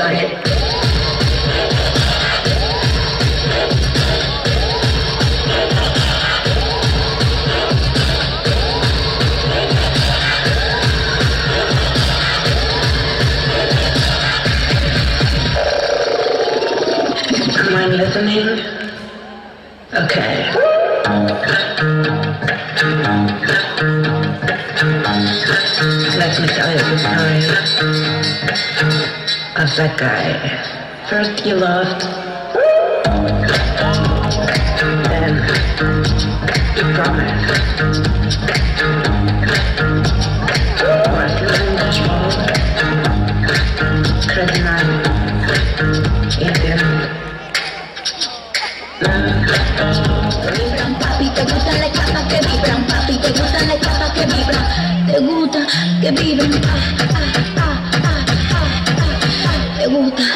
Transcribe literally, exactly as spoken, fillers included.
like. Am I listening? Okay. Let me tell you the story of that guy. First he loved, then he promised. Was living the small, criminal, Indian. Vibran papi, te gustan las chapas que vibran, papi, te gustan las chapas que vibran, te gusta que vibran, ah, ah, ah, ah, ah, ah, te gusta.